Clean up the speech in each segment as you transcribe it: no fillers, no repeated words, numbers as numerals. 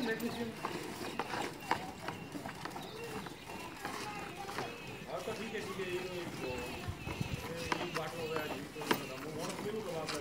medicine हाँ तो ठीक है ये बात हो गया जी तो हम मोड़ फिर तो बात है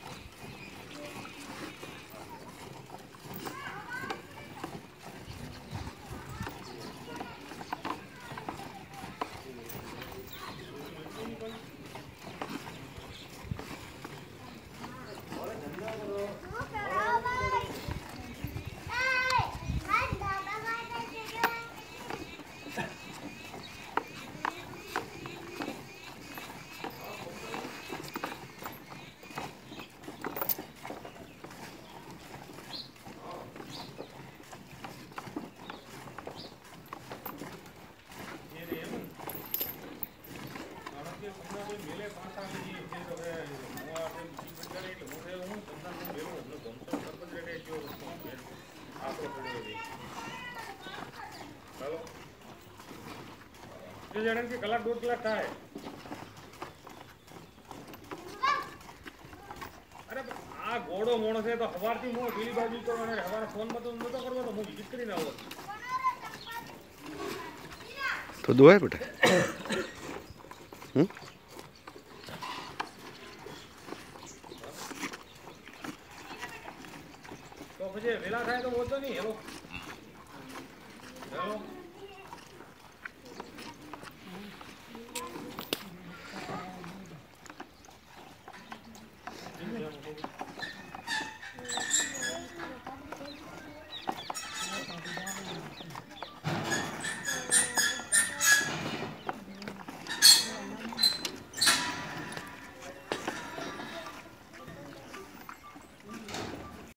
मेले पासा नहीं फिर હવે હું આપણે બજારે એટલે મોઢે હું તમને મેલો એટલે ગમતો સરપંચ રેડે જો આપણો પડ્યો છે હાલો જે જણ કે કલાક 2 કલાક થાય અરે આ ગોડો મોણો છે તો સવારથી હું બીલી બાજુ તો મને સવારે ફોન માં તો નતો કરવો તો હું વિઝિટ કરીને આવો તો દોય બેટા तो मुझे वेला थाय तो बोलतो नहीं हेलो हेलो